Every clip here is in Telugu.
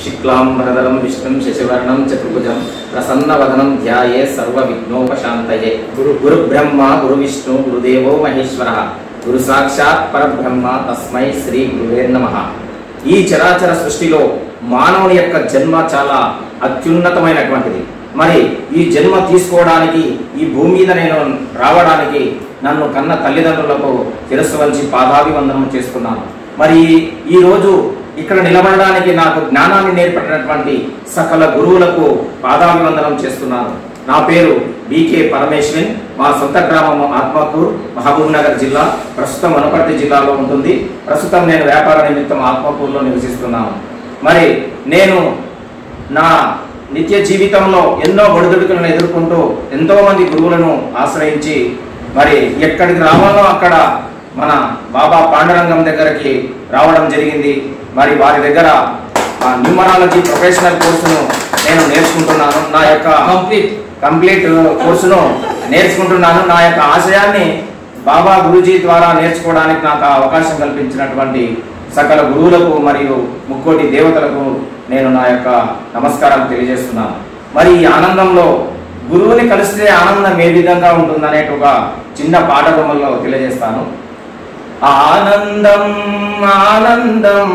शुक्लांबरधरं विष्णुं शशिवर्णं चतुर्भुजं प्रसन्नवदनं ध्याये सर्वविघ्नोपशान्तये। गुरुब्रह्मा गुरुविष्णु गुरुदेवो महेश्वरः गुरु साक्षात् परब्रह्म तस्मै श्री गुरुवे नमः। ఈ చరాచర సృష్టిలో మానవుని యొక్క జన్మ చాలా అత్యున్నతమైనటువంటిది. మరి ఈ జన్మ తీసుకోవడానికి ఈ భూమి మీద నేను రావడానికి నన్ను కన్న తల్లిదండ్రులకు శిరస్సు వంచి పాదాభివందనం చేస్తున్నాను. మరి ఈ రోజు ఇక్కడ నిలబడడానికి నాకు జ్ఞానాన్ని నేర్పడినటువంటి సకల గురువులకు పాదాభివందనం చేస్తున్నాను. నా పేరు బీకే పరమేశ్వరన్. మా సొంత గ్రామం ఆత్మకూరు, మహబూబ్ నగర్ జిల్లా. ప్రస్తుతం వనపర్తి జిల్లాలో ఉంటుంది. ప్రస్తుతం నేను వ్యాపార నిమిత్తం ఆత్మకూరులో నివసిస్తున్నాను. మరి నేను నా నిత్య జీవితంలో ఎన్నో ఒడిదుడుకులను ఎదుర్కొంటూ ఎంతోమంది గురువులను ఆశ్రయించి మరి ఎక్కడికి రావాలో అక్కడ మన బాబా పాండురంగం దగ్గరికి రావడం జరిగింది. మరి వారి దగ్గర న్యూమరాలజీ ప్రొఫెషనల్ కోర్సును నేను నేర్చుకుంటున్నాను. నా యొక్క కంప్లీట్ కోర్సును నేర్చుకుంటున్నాను. నా యొక్క ఆశయాన్ని బాబా గురూజీ ద్వారా నేర్చుకోవడానికి నాకు అవకాశం కల్పించినటువంటి సకల గురువులకు మరియు ముక్కోటి దేవతలకు నేను నా యొక్క నమస్కారం తెలియజేస్తున్నాను. మరి ఈ ఆనందంలో గురువుని కలిస్తే ఆనందం ఏ విధంగా ఉంటుందనేట ఒక చిన్న పాట బొమ్మలో తెలియజేస్తాను. ఆనందం ఆనందం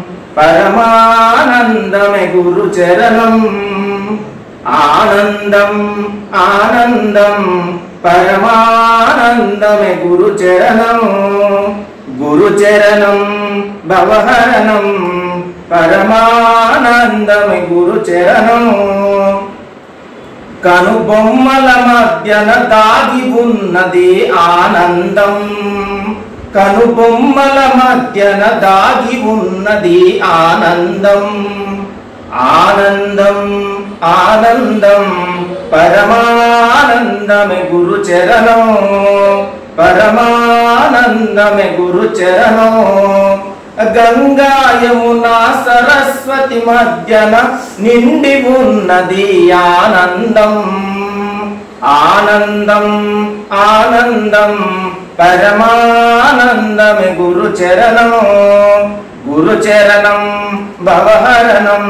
పరమానందమే గురు చరణం, ఆనందం ఆనందం పరమానందమే గురు చరణం, గురు చరణం భవహరణం పరమానందమే గురు చరణం. కనుబొమ్మల మధ్యన దాగి ఉన్నది ఆనందం, కనుబొమ్మల మధ్యన దాగి ఉన్నది ఆనందం, ఆనందం ఆనందం పరమానందమే గురు చరణం, పరమానందమే గురు చరణం. గంగా యమునా సరస్వతి మధ్యన నిండి ఉన్నది ఆనందం, ఆనందం ఆనందం పరమానందమే గురు చరణం, గురు చరణం భవహరణం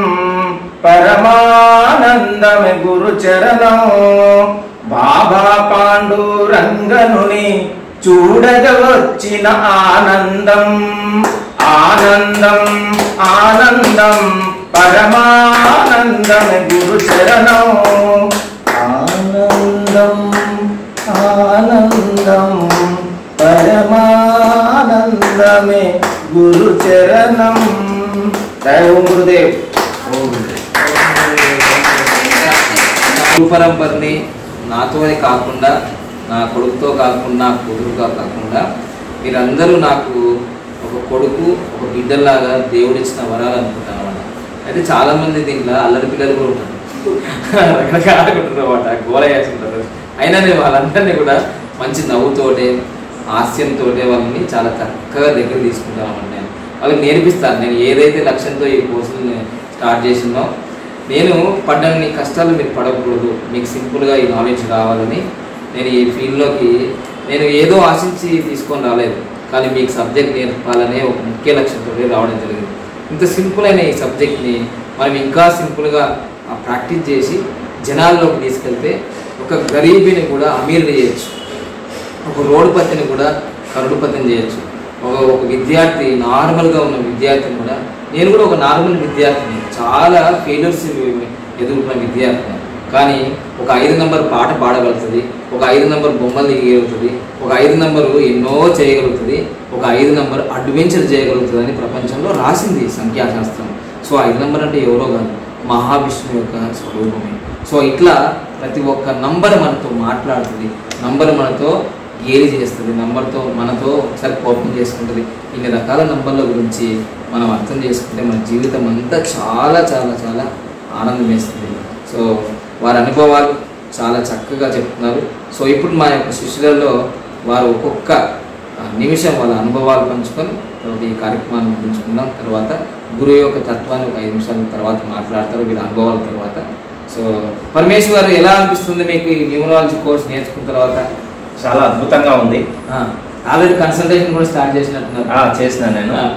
పరమానందమే గురు చరణం. బాబా పాండురంగనుని చూడగా వచ్చిన ఆనందం, ఆనందం ఆనందం పరమానందమే గురు చరణం, ఆనందం ఆనందం పరమానందమే గురు చరణం. జై ఓం గురుదేవ్. పరంపరని నాతోనే కాకుండా, నా కొడుకుతో కాకుండా, నా కూతురుతో కాకుండా మీరందరూ నాకు ఒక కొడుకు, ఒక బిడ్డలాగా దేవుడిచ్చిన వరాలు అనుకుంటాను అన్నమాట. అయితే చాలామంది దీంట్లో అల్లరి పిల్లలు కూడా ఉంటారు, రకరకాల ఆడుకుంటారు అన్నమాట, గోల వేసుకుంటారు. అయినా నేను వాళ్ళందరినీ కూడా మంచి నవ్వుతోటే, హాస్యంతో వాళ్ళని చాలా చక్కగా దగ్గర తీసుకుంటాను అన్నమాట. నేను వాళ్ళకి నేర్పిస్తాను. నేను ఏదైతే లక్ష్యంతో ఈ కోర్సుని స్టార్ట్ చేసిందో, నేను పడ్డన్ని కష్టాలు మీరు పడకూడదు, మీకు సింపుల్గా ఈ నాలెడ్జ్ రావాలని నేను ఈ ఫీల్డ్లోకి నేను ఏదో ఆశించి తీసుకొని రాలేదు, కానీ మీకు సబ్జెక్ట్ నేర్పాలనే ఒక ముఖ్య లక్ష్యంతో రావడం జరిగింది. ఇంత సింపుల్ అయిన ఈ సబ్జెక్ట్ని మనం ఇంకా సింపుల్గా ప్రాక్టీస్ చేసి జనాల్లోకి తీసుకెళ్తే ఒక గరీబీని కూడా అమీర్ని చేయొచ్చు, ఒక రోడ్డుపతిని కూడా కరుడుపతిని చేయొచ్చు. ఒక విద్యార్థి, నార్మల్గా ఉన్న విద్యార్థిని కూడా, నేను కూడా ఒక నార్మల్ విద్యార్థిని, చాలా ఫెయిల్యూర్స్ ఎదుర్కొన్న విద్యార్థిని, కానీ ఒక 5 నంబర్ పాట పాడగలుగుతుంది, ఒక 5 నంబర్ బొమ్మలు దిగలుగుతుంది, ఒక 5 నంబరు ఎన్నో చేయగలుగుతుంది, ఒక 5 నంబర్ అడ్వెంచర్ చేయగలుగుతుంది అని ప్రపంచంలో రాసింది సంఖ్యాశాస్త్రం. సో 5 నంబర్ అంటే ఎవరో కాదు, మహావిష్ణువు యొక్క స్వరూపమే. సో ఇట్లా ప్రతి ఒక్క నంబర్ మనతో మాట్లాడుతుంది, నంబర్ మనతో గేలి చేస్తుంది, నంబర్తో మనతో ఒకసారి కోపం చేసుకుంటుంది. ఇన్ని రకాల నంబర్ల గురించి మనం అర్థం చేసుకుంటే మన జీవితం అంతా చాలా చాలా చాలా ఆనందం వేస్తుంది. సో వారి అనుభవాలు చాలా చక్కగా చెప్తున్నారు. సో ఇప్పుడు మా యొక్క శిష్యులలో వారు ఒక్కొక్క నిమిషం వాళ్ళ అనుభవాలు పంచుకొని ఈ కార్యక్రమాన్ని ముగించుకుందాం. తర్వాత గురువు యొక్క తత్వాన్ని ఒక 5 నిమిషాల తర్వాత మాట్లాడతారు వీళ్ళ అనుభవాల తర్వాత. సో పరమేశ్వర్ గారు, ఎలా అనిపిస్తుంది మీకు ఈ న్యూమరాలజీ కోర్స్ నేర్చుకున్న తర్వాత? చాలా అద్భుతంగా ఉంది. ఆల్రెడీ కన్సల్టేషన్ కూడా స్టార్ట్ చేసినట్టున్నారు. చేసినా నేను.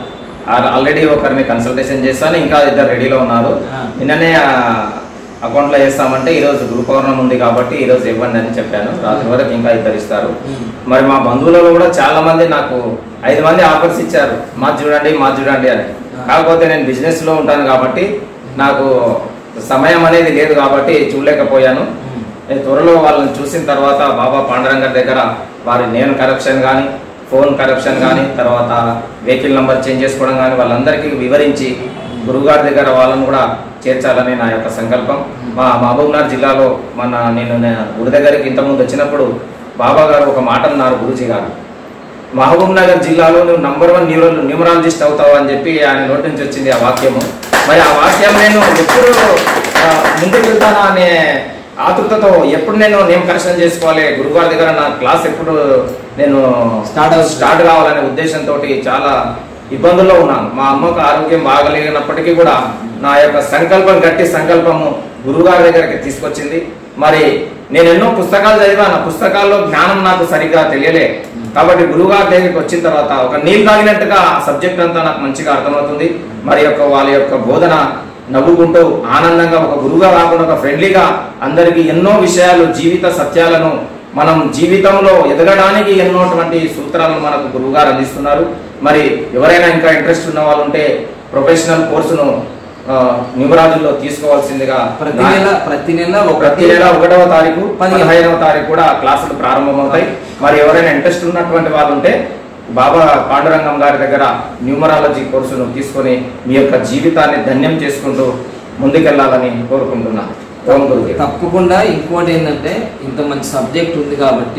ఆల్రెడీ ఒకరిని కన్సల్టేషన్ చేస్తాను, ఇంకా 2 రెడీలో ఉన్నారు. నిన్ననే అకౌంట్లో వేస్తామంటే ఈరోజు గురు పౌర్ణమి ఉంది కాబట్టి ఈరోజు ఇవ్వండి అని చెప్పాను. రాత్రి వరకు ఇంకా 2 ఇస్తారు. మరి మా బంధువులలో కూడా చాలా మంది నాకు 5 మంది ఆఫర్స్ ఇచ్చారు, మాది చూడండి అని. కాకపోతే నేను బిజినెస్లో ఉంటాను కాబట్టి నాకు సమయం అనేది లేదు కాబట్టి చూడలేకపోయాను. త్వరలో వాళ్ళని చూసిన తర్వాత బాబా పాండురంగ దగ్గర వారి నేమ్ కరప్షన్ కానీ, ఫోన్ కరప్షన్ కానీ, తర్వాత వెహికల్ నెంబర్ చేంజ్ చేసుకోవడం కానీ వాళ్ళందరికీ వివరించి గురువుగారి దగ్గర వాళ్ళను కూడా చేర్చాలని నా యొక్క సంకల్పం. మా మహబూబ్నగర్ జిల్లాలో నేను గుడి దగ్గరికి ఇంతకుముందు వచ్చినప్పుడు బాబా గారు ఒక మాట అన్నారు, గురూజీ గారు, మహబూబ్నగర్ జిల్లాలో నువ్వు నంబర్ 1 న్యూమరాలజిస్ట్ అవుతావు అని చెప్పి ఆయన నోటి నుంచి వచ్చింది ఆ వాక్యము. మరి ఆ వాక్యం నేను ఎప్పుడు ముందుకు వెళ్తానా అనే ఆతృతతో ఎప్పుడు నేను నేమ్ కరెక్షన్ చేసుకోవాలి, గురుగారి దగ్గర నా క్లాస్ ఎప్పుడు నేను స్టార్ట్ కావాలనే ఉద్దేశంతో చాలా ఇబ్బందుల్లో ఉన్నాను. మా అమ్మకు ఆరోగ్యం బాగలేనప్పటికీ కూడా నా యొక్క సంకల్పం, గట్టి సంకల్పము గురుగారి దగ్గరికి తీసుకొచ్చింది. మరి నేను ఎన్నో పుస్తకాలు చదివాను, పుస్తకాల్లో జ్ఞానం నాకు సరిగ్గా తెలియలే. కాబట్టి గురుగారి దగ్గరికి వచ్చిన తర్వాత ఒక నీళ్ళు తాగినట్టుగా సబ్జెక్ట్ అంతా నాకు మంచిగా అర్థమవుతుంది. మరి వాళ్ళ యొక్క బోధన నవ్వుకుంటూ ఆనందంగా ఒక గురువుగా కాకుండా ఒక ఫ్రెండ్లీగా అందరికీ ఎన్నో విషయాలు, జీవిత సత్యాలను మనం జీవితంలో ఎదగడానికి ఎన్నోటువంటి సూత్రాలను మనకు గురువుగారు అందిస్తున్నారు. మరి ఎవరైనా ఇంకా ఇంట్రెస్ట్ ఉన్న వాళ్ళు ఉంటే ప్రొఫెషనల్ కోర్సును న్యూమరాలజీలో తీసుకోవాల్సిందిగా ప్రతి నెల 1వ తారీఖు 15వ తారీఖు కూడా క్లాసులు ప్రారంభమవుతాయి. మరి ఎవరైనా ఇంట్రెస్ట్ ఉన్నటువంటి వాళ్ళు ఉంటే బాబా పాండురంగం గారి దగ్గర న్యూమరాలజీ కోర్సును తీసుకొని మీ యొక్క జీవితాన్ని ధన్యం చేసుకుంటూ ముందుకెళ్లాలని కోరుకుంటున్నాను. తప్పకుండా. ఇంకోటి ఏంటంటే ఇంత మంచి సబ్జెక్ట్ ఉంది కాబట్టి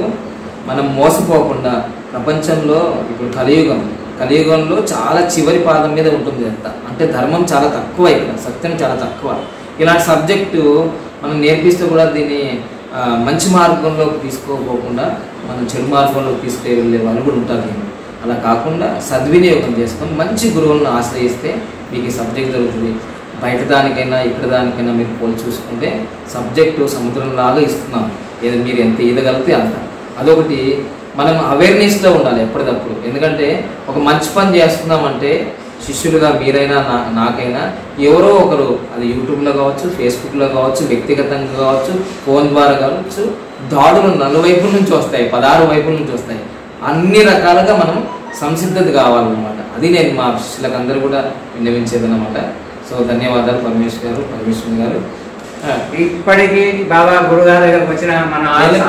మనం మోసపోకుండా, ప్రపంచంలో ఇప్పుడు కలియుగంలో చాలా చివరి పాదం మీద ఉంటుంది అంతా. అంటే ధర్మం చాలా తక్కువ, ఇక్కడ సత్యం చాలా తక్కువ. ఇలాంటి సబ్జెక్టు మనం నేర్పిస్తూ కూడా దీన్ని మంచి మార్గంలోకి తీసుకోకుండా మనం చెడు మార్గంలోకి తీసుకెళ్ళే వాళ్ళు కూడా ఉంటారు. అలా కాకుండా సద్వినియోగం చేసుకొని మంచి గురువులను ఆశ్రయిస్తే మీకు ఈ సబ్జెక్ట్ దొరుకుతుంది. బయట దానికైనా ఇక్కడ దానికైనా మీరు పోలి చూసుకుంటే సబ్జెక్టు సముద్రంలాగా ఇస్తున్నాం. మీరు ఎంత ఈదగలిగితే అంత. అదొకటి. మనం అవేర్నెస్లో ఉండాలి ఎప్పటికప్పుడు. ఎందుకంటే ఒక మంచి పని చేస్తున్నామంటే శిష్యులుగా మీరైనా నాకైనా ఎవరో ఒకరు, అది యూట్యూబ్లో కావచ్చు, ఫేస్బుక్లో కావచ్చు, వ్యక్తిగతంగా కావచ్చు, ఫోన్ ద్వారా కావచ్చు, దాడులు 4 వైపుల నుంచి వస్తాయి, 16 వైపుల నుంచి వస్తాయి. అన్ని రకాలుగా మనం సంసిద్ధత కావాలన్నమాట. అది నేను మా శిష్యులకు అందరూ కూడా విన్నవించేదన్నమాట. సో ధన్యవాదాలు పరమేశ్వర్ గారు. ఇప్పటికీ బాబా గురుగారి దగ్గరకు వచ్చిన మన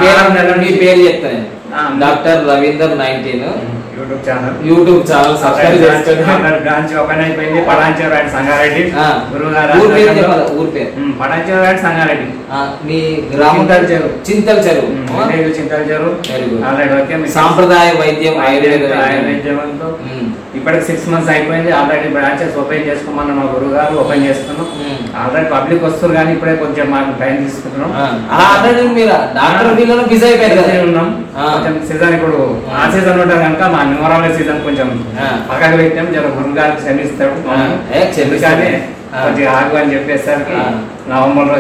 పేరు చెప్తాను, doctor Ravinder 19 YouTube channel subscribe చేసుకోండి. బ్రాంచ్ ఓపెన్ అయిపోయింది. పటాన్చెరు సంగారెడ్డి గురుగారు. ఊరు పేరు పటాన్చెరు సంగారెడ్డి. మీ గ్రామం చింతల చెరువు. సాంప్రదాయ వైద్యం ఆయుర్వేదంతో ఇప్పటికి 6 months అయిపోయింది. ఆల్రెడీ బ్రాంచెస్ ఓపెన్ చేసుకోమని మా గురుగారు ఓపెన్ చేస్తున్నాం. ఆల్రెడీ పబ్లిక్ వస్తారు కానీ ఇప్పుడే కొంచెం మాకు టైం తీసుకుంటున్నాం. ఆల్రెడీ మీరు డాక్టర్ బిల్లు బిజీ అయిపోయారు ఉన్నాం. కొంచెం సీజన్ ఇప్పుడు ఆ సీజన్ ఉంటాం కనుక మా న్యూమరాలజీ సీజన్ కొంచెం పక్కకు పెట్టాం. జర గురుగారికి క్షమిస్తాడు, క్షమిస్తానే కొంచెం ఆగు అని చెప్పేసరికి నవంబర్లో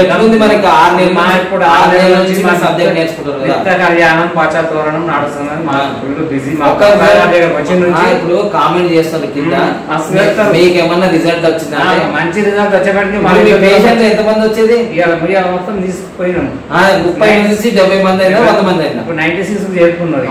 కళ్యాణం పాచాతోరణం నడుస్తున్నది. మా ఫుల్ బిజీ. ఇప్పుడు కామెంట్ చేస్తారు కింద, మీకు ఏమన్నా రిజల్ట్ వచ్చిందా? మంచి రిజల్ట్ వచ్చేప్పటికి పేషెంట్ ఎంతమంది వచ్చేది? మొత్తం తీసుకుపోయినాం. 30 నుంచి 70 మంది అయినా 100 మంది అయినా. ఇప్పుడు 96 చేరుకున్నారు.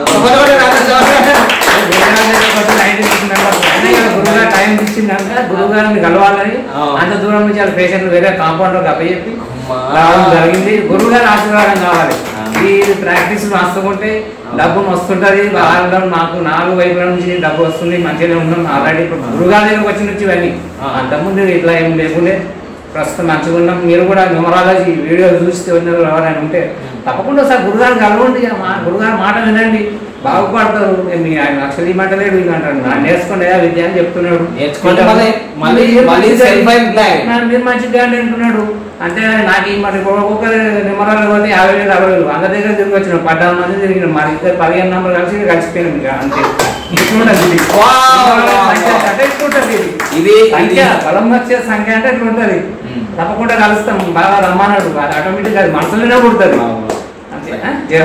గురుగారు టైం ఇచ్చిందంటే గురుగారిని కలవాలని అంత దూరం నుంచి వాళ్ళ పేషెంట్లు వేరే కాంపౌండర్ అప్పచెప్పి రావడం జరిగింది. గురుగారి ఆశీర్వాదం కావాలి. ఈ ప్రాక్టీస్ వస్తుంటే డబ్బు వస్తుంటది. నాకు 4 వైపుల నుంచి డబ్బు వస్తుంది, మంచిగానే ఉన్నాం. ఆల్రెడీ ఇప్పుడు గురుగారి దగ్గరకు వచ్చి నుంచి ఇవన్నీ అంతకుముందు ఇట్లా ఏం లేకుండే. ప్రస్తుతం మంచిగా ఉన్నాం. మీరు కూడా న్యూమరాలజీ వీడియో చూస్తే ఎవరైనా ఉంటే తప్పకుండా సార్ గురుగారు కలవండి. మా గురుగారు మాట వినండి, బాగుపడతారు. అసలు ఈ మాట లేడు ఇది అంటాడు. నేర్చుకోండి విద్య అని చెప్తున్నాడు. మీరు మంచిగా అంటున్నాడు. అంటే నాకు ఈ మరి ఒక్కొక్కరు నిమ్మరాలు పోతే 50,000 60,000 అందరి దగ్గర తిరిగి వచ్చినాం. 14 మంది తిరిగినాం. మా ఇద్దరు 15 నెంబర్ కలిసిపోయినాం. ఇంకా అంతే. ఇది సంఖ్య బలం వచ్చే సంఖ్య అంటే ఇట్లా ఉంటది. తప్పకుండా కలుస్తాం. బాగా రమ్మన్నాడు. అది ఆటోమేటిక్ అది మనసులోనే పుడుతుంది.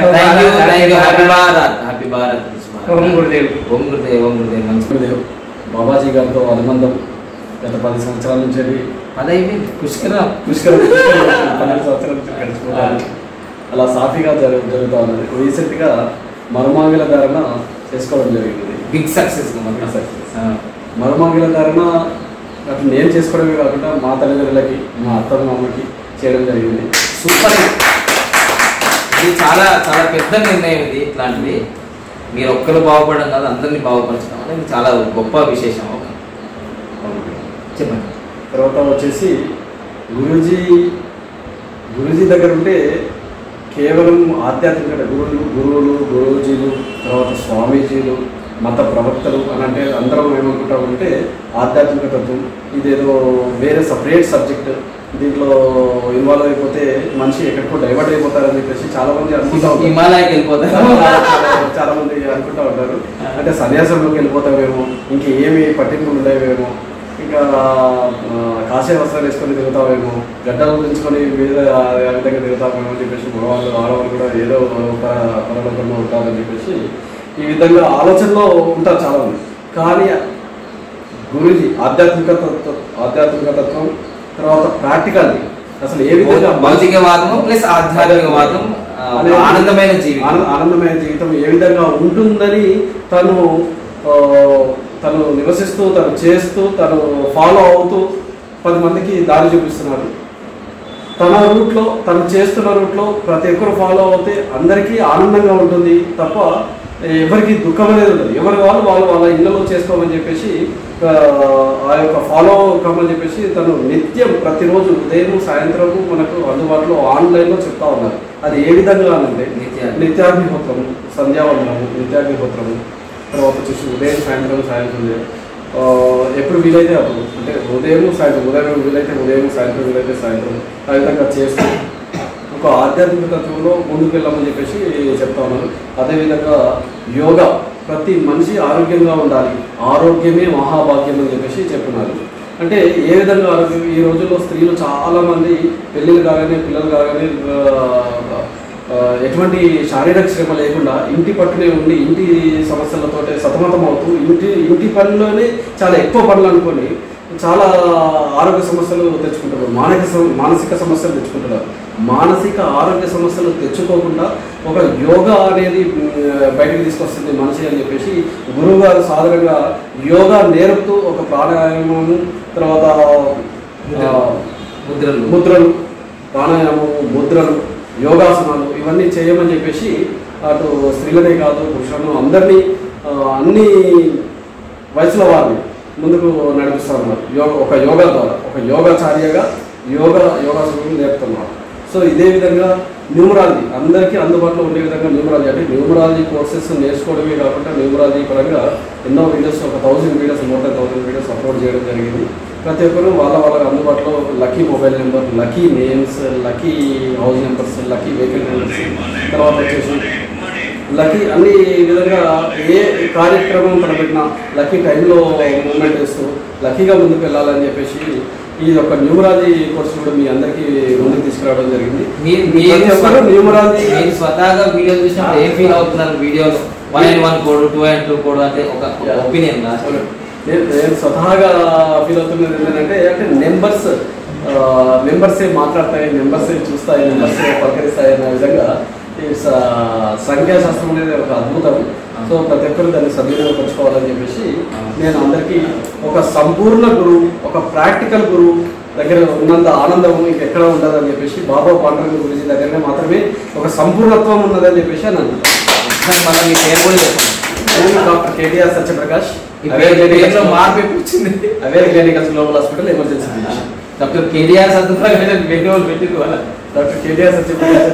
ఓం గురుదేవ్. బాబాజీ గారితో అనుబంధం గత 10 సంవత్సరాల నుంచి అదైతే పుష్కరం 12 సంవత్సరాల నుంచి గడిచిపోతాను. అలా సాఫీగా జరుగుతూ ఉన్నది. రీసెంట్గా మరుమాంగిల ధారణ చేసుకోవడం జరిగింది. Big success. మరుమాంగిల ధారణ అటు నేను చేసుకోవడమే కాకుండా మా తల్లిదండ్రులకి మా అత్తమ్మ అమ్మకి చేయడం జరిగింది. సూపర్. ఇది చాలా చాలా పెద్ద నిర్ణయం. ఇది ఇట్లాంటిది మీరు ఒక్కరు బాగుపడడం కాదు, అందరినీ బాగుపరచడం అనేది చాలా గొప్ప విశేషం. చెప్పండి. తర్వాత వచ్చేసి గురూజీ దగ్గర ఉంటే కేవలం ఆధ్యాత్మిక గురువులు గురూజీలు తర్వాత స్వామీజీలు మత ప్రవక్తలు అని అంటే అందరం ఏమనుకుంటామంటే ఆధ్యాత్మిక తత్వం ఇదేదో వేరే సపరేట్ సబ్జెక్ట్, దీంట్లో ఇన్వాల్వ్ అయిపోతే మనిషి ఎక్కడికో డైవర్ట్ అయిపోతారని చెప్పేసి చాలామంది అనుకుంటా ఉంటారు. హిమాలయకి వెళ్ళిపోతారు చాలామంది అనుకుంటా ఉంటారు. అంటే సన్యాసంలోకి వెళ్ళిపోతామేమో, ఇంకేమి పట్టింపులు ఉండేవేమో, ఇంకా కాషాయ వస్త్రాలు వేసుకొని తిరుగుతామేమో, గడ్డలు పెంచుకొని మీద విధంగా తిరుగుతామేమో అని చెప్పేసి మగవాళ్ళు ఆడవాళ్ళు కూడా ఏదో పరలోకంలో ఉంటారని చెప్పేసి ఈ విధంగా ఆలోచనలో ఉంటారు చాలామంది. కానీ గురూజీ ఆధ్యాత్మికతత్వం తర్వాత ప్రాక్టికాలిటీ అసలు ఏ విధంగా భౌతికవాదం ప్లస్ ఆధ్యాత్మికవాదం ఆనందమైన జీవితం ఏ విధంగా ఉంటుందని తను నివసిస్తూ తను చేస్తూ తను ఫాలో అవుతూ 10 మందికి దారి చూపిస్తున్నాడు. తన రూట్లో తను చేస్తున్న రూట్లో ప్రతి ఒక్కరు ఫాలో అవుతే అందరికీ ఆనందంగా ఉంటుంది తప్ప ఎవరికి దుఃఖం అనేది ఉండదు. ఎవరి వాళ్ళ ఇళ్ళలో చేసుకోమని చెప్పేసి ఆ యొక్క ఫాలో కమని చెప్పేసి తను నిత్యం ప్రతిరోజు ఉదయం సాయంత్రము మనకు అందుబాటులో ఆన్లైన్లో చెప్తా ఉన్నారు. అది ఏ విధంగా అంటే నిత్యాగ్నిహోత్రము, సంధ్యావందనము, నిత్యాగ్నిహోత్రము, తర్వాత వచ్చేసి ఉదయం సాయంత్రం ఎప్పుడు వీలైతే అప్పుడు, అంటే ఉదయం వీలైతే ఉదయం సాయంత్రం వీలైతే సాయంత్రం ఆ విధంగా చేస్తూ ఒక ఆధ్యాత్మిక తత్వంలో ముందుకు వెళ్ళామని చెప్పేసి చెప్తా ఉన్నారు. అదేవిధంగా యోగా, ప్రతి మనిషి ఆరోగ్యంగా ఉండాలి, ఆరోగ్యమే మహాభాగ్యం అని చెప్పేసి చెప్తున్నారు. అంటే ఏ విధంగా ఆరోగ్యం, ఈ రోజుల్లో స్త్రీలు చాలామంది పెళ్ళిళ్ళు కాగానే పిల్లలు కాగానే ఎటువంటి శారీరక శ్రమ లేకుండా ఇంటి పట్టునే ఉండి ఇంటి సమస్యలతో సతమతం అవుతూ ఇంటి పనిలోనే చాలా ఎక్కువ పనులు అనుకొని చాలా ఆరోగ్య సమస్యలు తెచ్చుకుంటారు, మానసిక సమస్యలు తెచ్చుకుంటున్నారు. మానసిక ఆరోగ్య సమస్యలు తెచ్చుకోకుండా ఒక యోగా అనేది బయటకు తీసుకొస్తుంది మనిషి అని చెప్పేసి గురువు గారు సాధారణంగా యోగా నేర్పుతూ ఒక ప్రాణాయామము, తర్వాత ముద్రలు ప్రాణాయామము, ముద్రలు, యోగాసనాలు ఇవన్నీ చేయమని చెప్పేసి అటు స్త్రీలనే కాదు పురుషులను అందరినీ అన్ని వయసుల వారిని ముందుకు నడిపిస్తూ ఉన్నారు. ఒక యోగా ద్వారా ఒక యోగాచార్యగా యోగాసనాలు నేర్పుతున్నారు. సో ఇదే విధంగా న్యూమరాలజీ అందరికీ అందుబాటులో ఉండే విధంగా న్యూమరాలజీ, అంటే న్యూమరాలజీ కోర్సెస్ నేర్చుకోవడమే కాకుండా న్యూమరాలజీ పరంగా ఎన్నో వీడియోస్, ఒక 1000 videos, more than 1000 videos upload చేయడం జరిగింది. ప్రతి ఒక్కరు వాళ్ళ అందుబాటులో lucky mobile number, lucky names, lucky house numbers, lucky vehicle numbers, తర్వాత వచ్చేసి లక్కీ అన్ని విధంగా ఏ కార్యక్రమం తలపెట్టినా లక్కీ టైంలో మూమెంట్ చేస్తూ లక్కీగా ముందుకు వెళ్ళాలని చెప్పేసి ఈ యొక్క న్యూమరాలజీ కోర్సు కూడా మీ అందరికీ ముందుకు తీసుకురావడం జరిగింది. న్యూమరాలజీ స్వతహాగా వీడియో చూసినప్పుడు ఏం ఫీల్ అవుతున్నారు? వీడియోలో 1 కోడ్ 2 కోడ్ అంటే ఒక ఒపీనియన్ నేను స్వతహాగా ఫీల్ అవుతున్నది ఏంటంటే నెంబర్సే మాట్లాడతాయి, నెంబర్సే చూస్తాయి, నెంబర్సే పలకరిస్తాయి అనే విధంగా సంఖ్యాశాస్త్రం అనేది ఒక అద్భుతం. సో ప్రతి ఒక్కరు దాన్ని సద్వినియోగపరచుకోవాలని చెప్పేసి నేను అందరికీ ఒక సంపూర్ణ గురువు, ఒక ప్రాక్టికల్ గురువు దగ్గర ఉన్నంత ఆనందం ఇంకెక్కడ ఉండదని చెప్పేసి బాబా పాండురంగ గురించి దగ్గరనే మాత్రమే ఒక సంపూర్ణత్వం ఉన్నదని చెప్పేసి అని మళ్ళీ మీ పేరు కూడా నేను డాక్టర్ కేటీఆర్ సత్యప్రకాష్, మార్పు వచ్చింది, Aware clinicals Global hospital emergency physician. Doctor KTR Satyaprakash పెట్టింది వాళ్ళ డాక్టర్ కేటీఆర్ సత్యప్రకాష్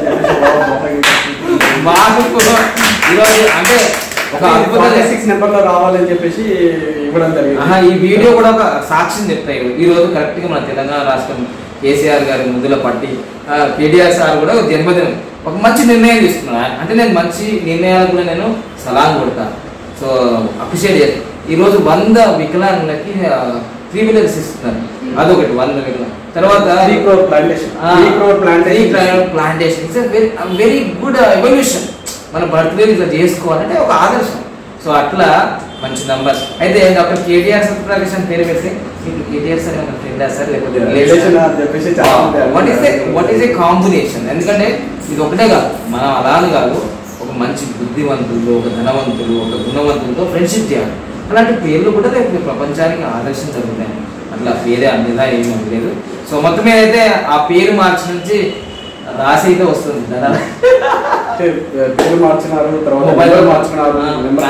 ఈరోజు అంటే ఒక అద్భుత 6 నెంబర్లో రావాలని చెప్పేసి ఇవ్వడం జరిగింది. ఈ వీడియో కూడా ఒక సాక్ష్యం చెప్తాయి. ఈ రోజు కరెక్ట్గా మన తెలంగాణ రాష్ట్రం కేసీఆర్ గారి ముద్దుల పట్టి కేటీఆర్ సార్ కూడా జన్మదినం ఒక మంచి నిర్ణయం తీసుకున్నాను. అంటే నేను మంచి నిర్ణయాలు కూడా నేను సలహా కొడతాను. సో అప్రిషియేట్ చేస్తాను. ఈరోజు 100 వికలాంగులకి 3 వీలర్స్ ఇస్తున్నారు. అదొకటి 100 వికలాంగులు. తర్వాత 3 crore plantation it's very good evolution. మన బర్త్డే ఇట్లా చేసుకోవాలంటే ఒక ఆదర్శం. సో అట్లా మంచి నంబర్. అయితే డాక్టర్ కేటీఆర్ సత్యప్రకాష్ అని పేరు పెడితే మీకు కేటీఆర్ సార్ ఏమైనా ఫ్రెండా సార్ లేకపోతే వాట్ ఈస్ ఏ కాంబినేషన్? ఎందుకంటే ఇది ఒకటే కాదు, మనం అలానే కాదు, ఒక మంచి బుద్ధివంతులు, ఒక ధనవంతులు, ఒక గుణవంతులతో ఫ్రెండ్షిప్ చేయాలి. అలాంటి పేర్లు కూడా రేపు ప్రపంచానికి ఆదర్శం జరుగుతాయి. అట్లా పేరే అన్నిదా ఏమీ లేదు. సో మొత్తం మీద అయితే ఆ పేరు మార్చి నుంచి రాసి అయితే వస్తుంది. పేరు మార్చినారు, తర్వాత మార్చినారు,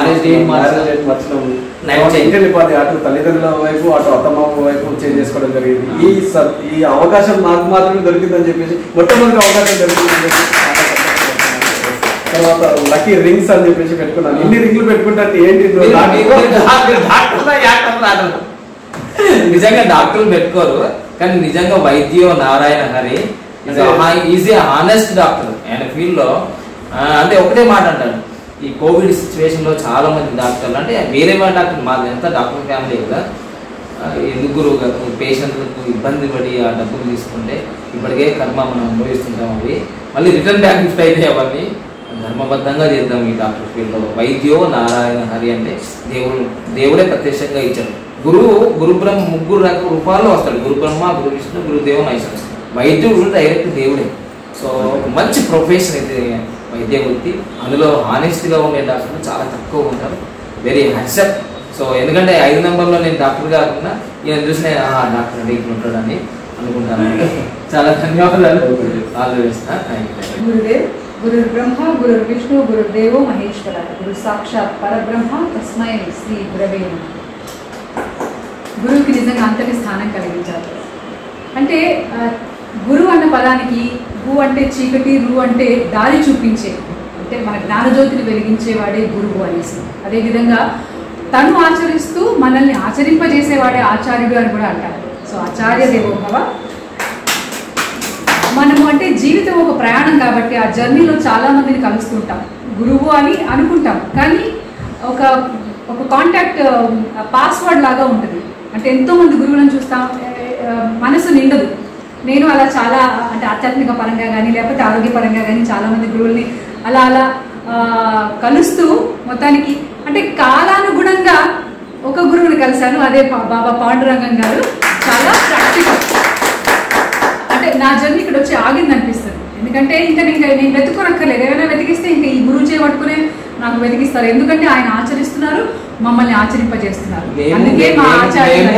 అటు తల్లిదండ్రుల వైపు అటు అత్తమ్మ వైపు చేంజ్ చేసుకోవడం జరిగింది. ఈ అవకాశం నాకు మాత్రమే దొరికిందని చెప్పేసి మొట్టమొదటి అవకాశం దొరికిందని చెప్పి తర్వాత లక్కీ రింగ్స్ అని చెప్పేసి పెట్టుకున్నాను. ఎన్ని రింగ్లు పెట్టుకుంటే ఏంటి నిజంగా డాక్టర్లు పెట్టుకోరు, కానీ నిజంగా వైద్యో నారాయణ హరి ఈజ్ ఏ హానెస్ట్ డాక్టర్. ఆయన ఫీల్డ్లో అంటే ఒకటే మాట అంటాడు, ఈ కోవిడ్ సిచ్యువేషన్లో చాలా మంది డాక్టర్లు అంటే వేరే డాక్టర్ మాది ఎంత డాక్టర్ ఫ్యామిలీ కదా, ఎందుకు పేషెంట్లకు ఇబ్బంది పడి ఆ డబ్బులు తీసుకుంటే ఇప్పటికే కర్మ మనం అనుభవిస్తుంటాం. అవి మళ్ళీ రిటర్న్ బ్యాక్ గిఫ్ట్ అయితే అవన్నీ ధర్మబద్ధంగా చేద్దాం. ఈ డాక్టర్ ఫీల్డ్లో వైద్యో నారాయణ హరి అంటే దేవుడే ప్రత్యక్షంగా ఇచ్చాడు. గురు బ్రహ్మ ముగ్గురు రూపాల్లో వస్తాడు, గురు బ్రహ్మ, గురు విష్ణు, గురుదేవ మహేశ్వర. వైద్యుడు డైరెక్ట్ దేవుడే. సో మంచి ప్రొఫెషన్ అయితే వైద్య వృత్తి, అందులో హానెస్ట్గా ఉండే డాక్టర్లు చాలా తక్కువ ఉంటారు. Very hats off. సో ఎందుకంటే 5 నెంబర్లో నేను డాక్టర్ కాకుండా ఈయన చూసి నేను డాక్టర్ అంటే ఇట్లా ఉంటాడని అనుకుంటాను. చాలా ధన్యవాదాలు. All the best. గురుదేవ్ గురు బ్రహ్మ గురు విష్ణు గురుదేవో మహేశ్వర గురు సాక్షాత్ పరబ్రహ్మ తస్మై శ్రీ గురవే నమః. గురువుకి నిజంగా అంతటి స్థానం కలిగించారు. అంటే గురు అన్న పదానికి గు అంటే చీకటి, రు అంటే దారి చూపించే, అంటే మన జ్ఞానజ్యోతిని వెలిగించేవాడే గురువు అనేసి. అదేవిధంగా తను ఆచరిస్తూ మనల్ని ఆచరింపజేసేవాడే ఆచార్యుడు అని కూడా అంటారు. సో ఆచార్య దేవోభవ. మనము అంటే జీవితం ఒక ప్రయాణం కాబట్టి ఆ జర్నీలో చాలామందిని కలుస్తుంటాం, గురువు అని అనుకుంటాం, కానీ ఒక కాంటాక్ట్ పాస్వర్డ్ లాగా ఉంటుంది. అంటే ఎంతోమంది గురువులను చూస్తాం, మనసు నిండదు. నేను అలా చాలా అంటే ఆధ్యాత్మిక పరంగా కానీ లేకపోతే ఆరోగ్యపరంగా కానీ చాలామంది గురువుల్ని అలా కలుస్తూ మొత్తానికి అంటే కాలానుగుణంగా ఒక గురువుని కలిశాను. అదే బాబా పాండురంగం గారు. చాలా ప్రాక్టికల్. అంటే నా జర్నీ ఇక్కడ వచ్చి ఆగింది అనిపిస్తుంది. ఎందుకంటే ఇంకా నేను వెతుక్కోనక్కర్లేదు, ఏమైనా వెతికిస్తే ఇంకా ఈ గురువు చేయబట్టుకునే నాకు వెతికిస్తారు. ఎందుకంటే ఆయన ఆచరిస్తున్నారు, మమ్మల్ని ఆచరింపజేస్తున్నారు. అందుకే మా ఆచార్య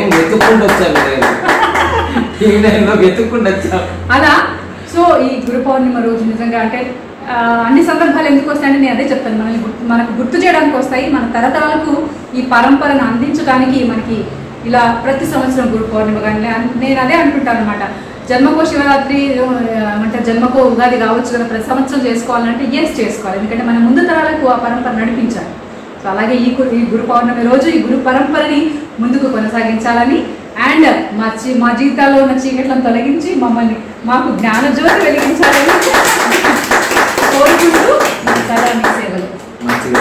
అలా. సో ఈ గురు పౌర్ణిమ రోజు నిజంగా అంటే అన్ని సందర్భాలు ఎందుకు వస్తాయంటే నేను అదే చెప్తాను, మనకు గుర్తు చేయడానికి వస్తాయి. మన తరతరాలకు ఈ పరంపరను అందించడానికి మనకి ఇలా ప్రతి సంవత్సరం గురు పౌర్ణిమ కానీ నేను అదే అంటుంటాను అనమాట. జన్మకో శివరాత్రి అంటే జన్మకో ఉగాది కావచ్చు కదా, ప్రతి సంవత్సరం చేసుకోవాలంటే చేసుకోవాలి. ఎందుకంటే మన ముందు తరాలకు ఆ పరంపర నడిపించాలి. సో అలాగే ఈ గురు పౌర్ణమి రోజు ఈ గురు పరంపరని ముందుకు కొనసాగించాలని అండ్ మా జీవితాల్లో ఉన్న చీకట్లను తొలగించి మాకు జ్ఞానజ్యోతి వెలిగించాలని కోరుకుంటూ సదా మీ సేవలు. మంచిగా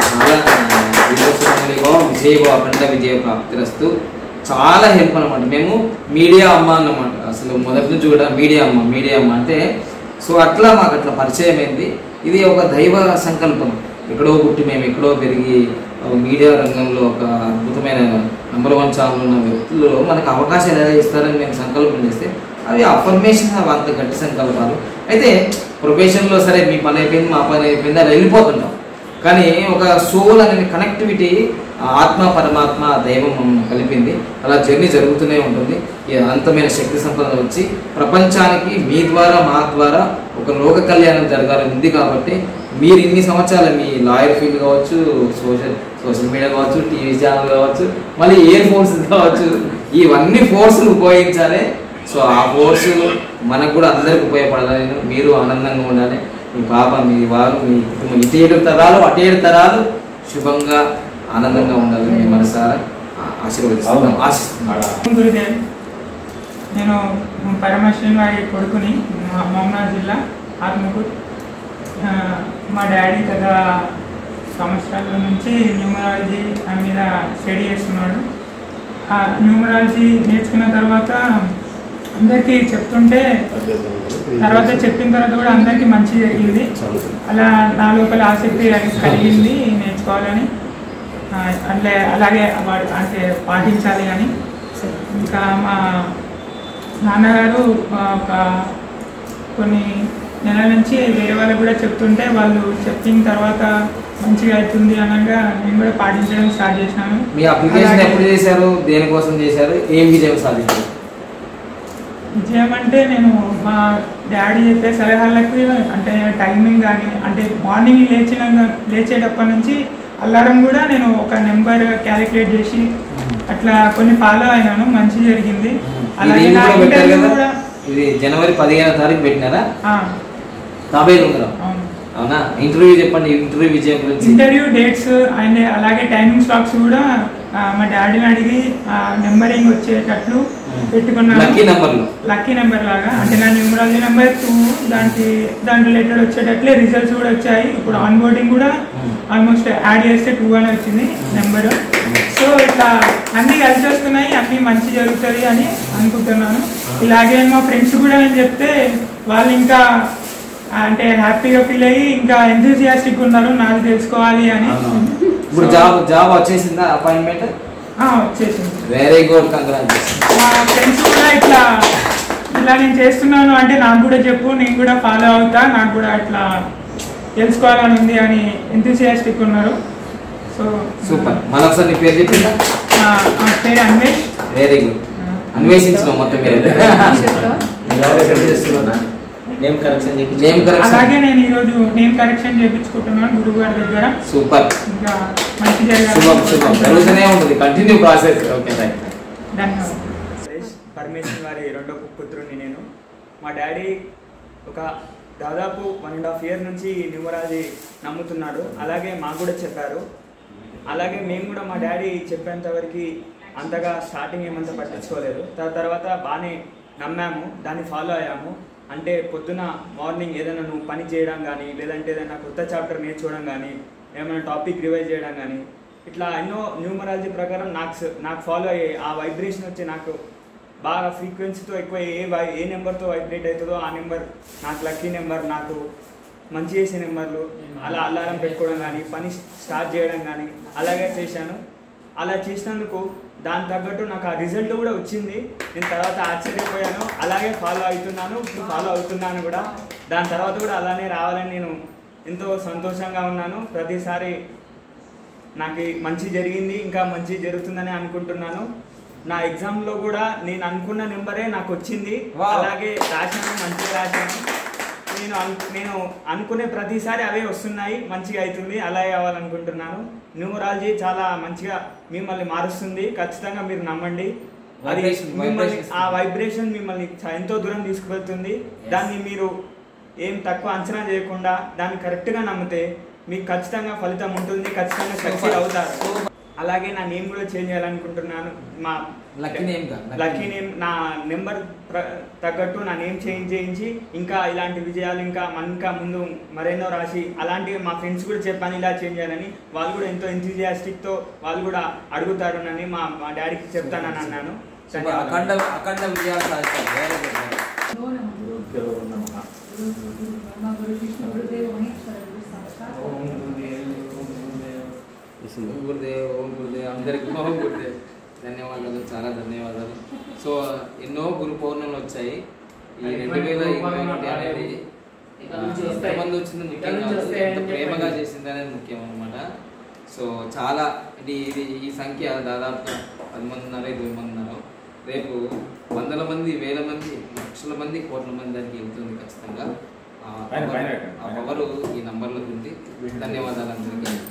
చాలా విజయ ప్రాప్తిరస్తు. చాలా హెల్ప్ అనమాట. మేము మీడియా అమ్మ అన్నమాట. అసలు మొదటి నుంచి కూడా మీడియా అమ్మ అంటే సో అట్లా మాకు అట్లా పరిచయం అయింది. ఇది ఒక దైవ సంకల్పం. ఎక్కడో పుట్టి మేము ఎక్కడో పెరిగి మీడియా రంగంలో ఒక అద్భుతమైన నంబర్ 1 ఛానల్ ఉన్న వ్యక్తులు మనకు అవకాశాలు ఎలా ఇస్తారని మేము సంకల్పం చేస్తే అవి అఫర్మేషన్, అంత గట్టి సంకల్పాలు. అయితే ప్రొఫెషన్లో సరే మీ పని అయిపోయింది, మా పని అయిపోయింది, అలా వెళ్ళిపోతుంటాం. కానీ ఒక సోల్ అనే కనెక్టివిటీ ఆత్మ పరమాత్మ దైవం కలిపింది. అలా జర్నీ జరుగుతూనే ఉంటుంది. అంతమైన శక్తి సంపద వచ్చి ప్రపంచానికి మీ ద్వారా మా ద్వారా ఒక లోక కళ్యాణం జరగాలని ఉంది. కాబట్టి మీరు ఇన్ని సంవత్సరాలు మీ లాయర్ ఫీల్డ్ కావచ్చు, సోషల్ మీడియా కావచ్చు, టీవీ ఛానల్ కావచ్చు, మళ్ళీ ఎయిర్ ఫోర్సెస్ కావచ్చు, ఇవన్నీ ఫోర్సులు ఉపయోగించాలి. సో ఆ ఫోర్సు మనకు కూడా అందరికి ఉపయోగపడాలని, మీరు ఆనందంగా ఉండాలి, మీ పాప మీ వారు మీ కుటుంబం ఇటు 7 తరాలు అటు 7 తరాలు శుభంగా ఆనందంగా ఉండాలి. మీ మనసారా ఆశిస్తున్నాను. గురుదేవ్, నేను పరమేశ్వరం వారి కొడుకుని, మహమ్మద్ జిల్లా ఆత్మకూరు. మా డాడీ గత సంవత్సరాల నుంచి న్యూమరాలజీ మీద స్టడీ చేస్తున్నాడు. న్యూమరాలజీ నేర్చుకున్న తర్వాత అందరికీ చెప్తుంటే చెప్పిన తర్వాత కూడా అందరికీ మంచి జరిగింది. అలా నా లోపల ఆసక్తి కలిగింది నేర్చుకోవాలని. అలాగే అంటే పాటించాలి అని. ఇంకా మా నాన్నగారు ఒక కొన్ని నెలల నుంచి వేరే వాళ్ళకి కూడా చెప్తుంటే వాళ్ళు చెప్పిన తర్వాత మంచిగా అవుతుంది అనగా నేను కూడా పాటించడం స్టార్ట్ చేసినాను. మీ అప్లికేషన్ ఎప్పుడు చేశారు, దేనికోసం చేశారు, ఏం విజయం సాధించారు? విజయం అంటే నేను మా డాడీ చెప్పే సలహాలకు అంటే టైమింగ్ కానీ అంటే మార్నింగ్ లేచేటప్పటి నుంచి అలారం కూడా నేను ఒక నెంబర్ క్యాలిక్యులేట్ చేసి అట్లా కొన్ని ఫాలో అయినాను, మంచి జరిగింది. అలాగే ఇది జనవరి 15వ తారీఖు పెట్టినారా? అవునా? ఇంటర్వ్యూ చెప్పండి, ఇంటర్వ్యూ విజయం గురించి. ఇంటర్వ్యూ డేట్స్ అండ్ అలాగే టైమింగ్ స్లాట్స్ కూడా మా డాడీని అడిగి నెంబరింగ్ వచ్చేటట్లు పెట్టుకున్నాను. లక్కీ నెంబర్ లాగా అంటే నా న్యూమరాలజీ నెంబర్ 2 దాని రిలేటెడ్ వచ్చేటట్లే రిజల్ట్స్ కూడా వచ్చాయి. ఇప్పుడు ఆన్ బోర్డింగ్ కూడా ఆల్మోస్ట్ యాడ్ చేస్తే 2 అని వచ్చింది నెంబర్. సో ఇట్లా అన్నీ కలిసి వస్తున్నాయి, అన్నీ మంచి జరుగుతుంది అని అనుకుంటున్నాను. ఇలాగే మా ఫ్రెండ్స్ కూడా నేను చెప్తే వాళ్ళు ఇంకా అంటే హ్యాపీగా ఫీల్ అయ్యి ఇంకా ఎంతూజియాస్టిక్ ఉన్నారు నాకు తెలుసుకోవాలి అని. ఇప్పుడు జాబ్ వచ్చేసిందా? అపాయింట్మెంట్ వచ్చేసింది. Very good, congratulations. మా ఫ్రెండ్స్ కూడా ఇలా నేను చేస్తున్నాను అంటే నాకు కూడా చెప్పు, నేను కూడా ఫాలో అవుతా, నాకు కూడా ఇట్లా తెలుసుకోవాలని ఉంది అని ఎంతూజియాస్టిక్ ఉన్నారు. So super. మరొకసారి నీ పేరు చెప్పిందా? పేరు అన్వేష్. Very good. అన్వేషించిన మొత్తం మీరు అలాగే నేను ఈరోజు నేమ్ కరెక్షన్ చేయించుకుంటున్నాను గురువు గారి దగ్గర. సూపర్. ఇంకా మంచి జరుగుతూనే ఉంటుంది, కంటిన్యూ ప్రాసెస్. ఓకే, ధన్యవాదాలు. పరమేశ్వర్ గారి రెండో పుత్రుడిని నేను. మా డాడీ ఒక దాదాపు 1.5 year నుంచి న్యూమరాలజీ నమ్ముతున్నాడు. అలాగే మాకు కూడా చెప్పారు. అలాగే మేము కూడా మా డాడీ చెప్పేంతవరకు అంతగా స్టార్టింగ్ ఏమంతా పట్టించుకోలేదు. తర్వాత బాగానే నమ్మాము, దాన్ని ఫాలో అయ్యాము. అంటే పొద్దున మార్నింగ్ ఏదైనా నువ్వు పని చేయడం కానీ, లేదంటే ఏదైనా కొత్త చాప్టర్ నేర్చుకోవడం కానీ, ఏమైనా టాపిక్ రివైజ్ చేయడం కానీ, ఇట్లా ఎన్నో న్యూమరాలజీ ప్రకారం నాకు ఫాలో అయ్యే ఆ వైబ్రేషన్ వచ్చి నాకు బాగా ఫ్రీక్వెన్సీతో ఎక్కువ ఏ నెంబర్తో వైబ్రేట్ అవుతుందో ఆ నెంబర్ నాకు లక్కీ నెంబర్, నాకు మంచి చేసే నెంబర్లు, అలా అలారం పెట్టుకోవడం కానీ, పని స్టార్ట్ చేయడం కానీ అలాగే చేశాను. అలా చేసినందుకు దాని తగ్గట్టు నాకు ఆ రిజల్ట్ కూడా వచ్చింది. నేను తర్వాత ఆశ్చర్యపోయాను. అలాగే ఫాలో అవుతున్నాను కూడా. దాని తర్వాత కూడా అలానే రావాలని నేను ఎంతో సంతోషంగా ఉన్నాను. ప్రతిసారి నాకు మంచి జరిగింది, ఇంకా మంచి జరుగుతుందని అనుకుంటున్నాను. నా ఎగ్జామ్లో కూడా నేను అనుకున్న నెంబరే నాకు వచ్చింది. అలాగే రాశాను, మంచిగా రాశాను. నేను అనుకునే ప్రతిసారి అవే వస్తున్నాయి, మంచిగా అవుతుంది. అలాగే అవ్వాలనుకుంటున్నాను. న్యూమరాలజీ చాలా మంచిగా మిమ్మల్ని మారుస్తుంది, ఖచ్చితంగా మీరు నమ్మండి. అది మిమ్మల్ని ఆ వైబ్రేషన్ మిమ్మల్ని ఎంతో దూరం తీసుకువెళ్తుంది. దాన్ని మీరు ఏం తక్కువ అంచనా చేయకుండా దాన్ని కరెక్ట్గా నమ్మితే మీకు ఖచ్చితంగా ఫలితం ఉంటుంది, ఖచ్చితంగా సక్సెస్ అవుతారు. అలాగే నా నేమ్ కూడా చేంజ్ చేయాలనుకుంటున్నాను. మా లక్కీ నేమ్ నా నెంబర్ తగ్గట్టు నా నేమ్ చేంజ్ చేయించి ఇంకా ఇలాంటి విజయాలు ఇంకా ముందు మరెన్నో రాసి అలాంటివి మా ఫ్రెండ్స్ కూడా చెప్పాను ఇలా చేంజ్ చేయాలని. వాళ్ళు కూడా ఎంతో ఎంతూజియాస్టిక్తో వాళ్ళు కూడా అడుగుతారు నన్ను. మా డాడీకి చెప్తానని అన్నాను. అఖండ విజయాలు సాధిస్తారు. గురుదేవ్, ఓం గురుదేవ్, అందరికీ ఓం గురుదేవ్. ధన్యవాదాలు, చాలా ధన్యవాదాలు. సో ఎన్నో గురు పౌర్ణములు వచ్చాయి. ఈ 2021 అనేది ఎంతమంది వచ్చింది ముఖ్యం కాదు, ఎంత ప్రేమగా చేసింది అనేది ముఖ్యం అనమాట. సో చాలా ఇది ఈ సంఖ్య దాదాపుగా 10 మంది ఉన్నారు, 20 మంది ఉన్నారు. రేపు వందల మంది, వేల మంది, లక్షల మంది, కోట్ల మంది దానికి వెళ్తుంది ఖచ్చితంగా. ఆ పవరు ఈ నంబర్లో ఉంది. ధన్యవాదాలు అందరికీ.